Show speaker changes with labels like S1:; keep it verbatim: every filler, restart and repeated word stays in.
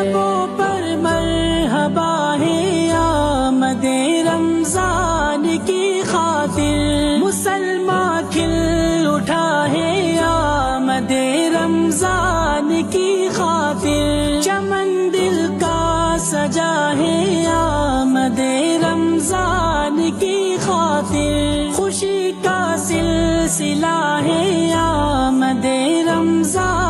S1: लबों पर मरहबा है आमद रमजान की खातिर, मुसलमान खिल उठा है आमद रमजान की खातिर। चमन दिल का सजा है आमद रमजान की खातिर, खुशी का सिलसिला है आमद रमजान